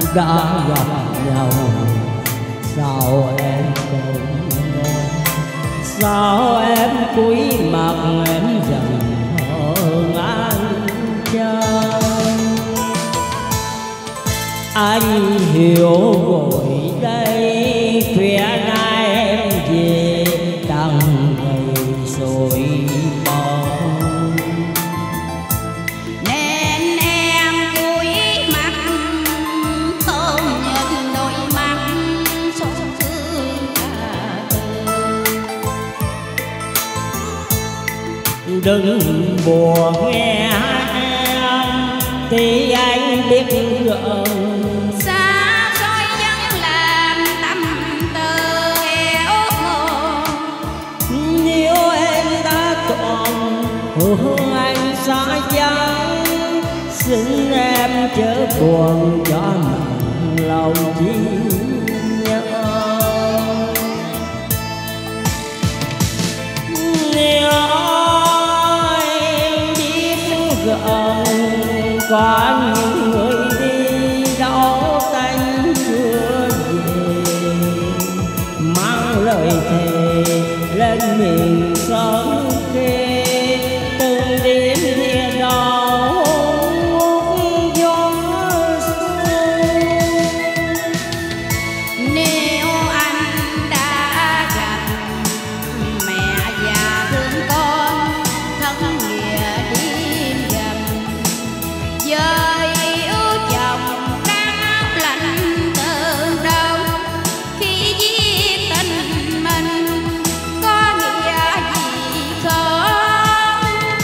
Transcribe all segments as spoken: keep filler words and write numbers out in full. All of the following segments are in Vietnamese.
đã gặp nhau. Sao em không nói, sao em cúi mặt em dần hờn anh trai. Anh hiểu rồi đây, phía nay em về đằng ngày rồi mong, nên em cúi mặt không nhận đôi mắt xót thương cả đời. đừng buồn nghe em thì anh biết gần. Xa xôi vẫn làm tâm tư eo hồn, Nếu em đã còn hương anh xa vắng, xin em chớ buồn cho nặng lòng chi nhớ. Nếu em biết gần có những người đi đâu tanh chưa về, mang lời thề lên miền sớm khuya, từng đêm địa đau ngút gió xuân. nếu anh đã gặp mẹ già thương con, thân nghĩa đêm gần, giờ yêu chồng đang lạnh từ đâu, khi giết tình mình có nghĩa gì không?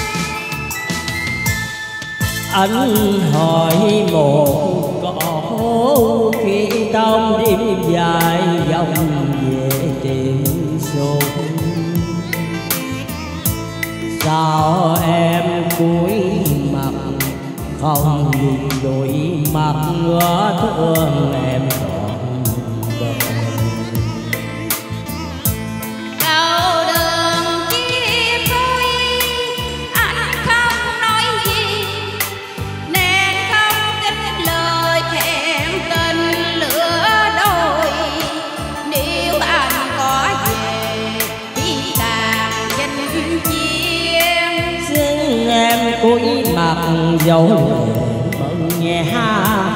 Anh hỏi một câu khi trong đêm dài dòng về tìm xuân, sao em cúi mặt không nhìn đôi mắt ngỡ thương em trọn đời. Đầu đường chia đôi anh không nói gì, nên không tin lời hẹn tình lửa đôi. Nếu anh có về thì tàn danh chiên, Xin em cúi mặt dấu lệ mừng nghe ha.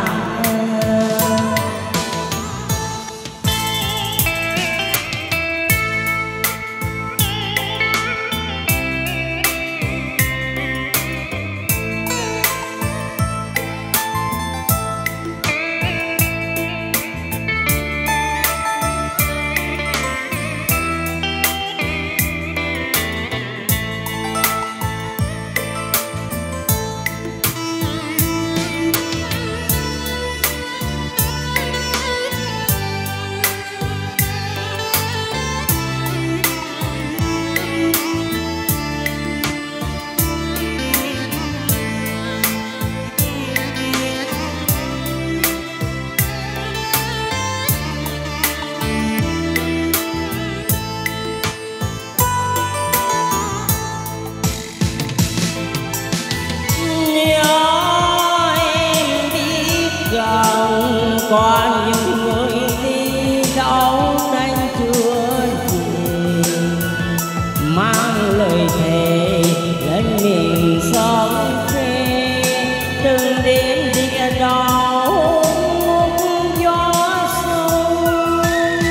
Có những người đi đâu đánh chưa gì, mang lời thề lên miền sông quê, từng đêm địa đau ngút gió xuân.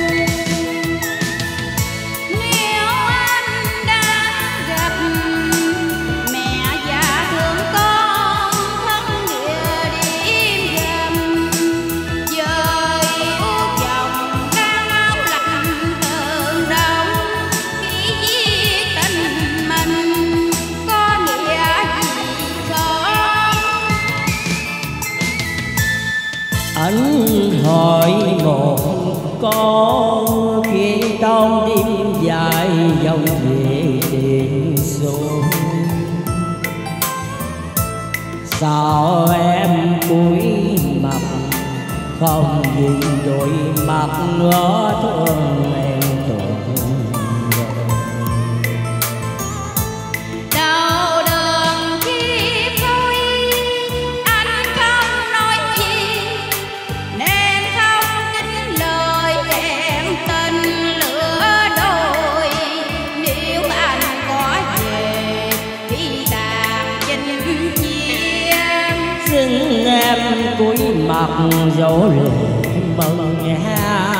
nếu anh đã gặp mẹ già thương con, thân nghĩa đêm gần, giờ yêu chồng đang áo lạnh tường đông, khi giết tình mình có nghĩa gì không? Anh hỏi một câu khi trong đêm dài dòng về đêm xuân, sao em cúi mặt không nhìn đôi mắt ngỡ thương em trọn đời. Đầu đường chia đôi anh không nói gì, nên cuối mặc dấu lệ mừng hè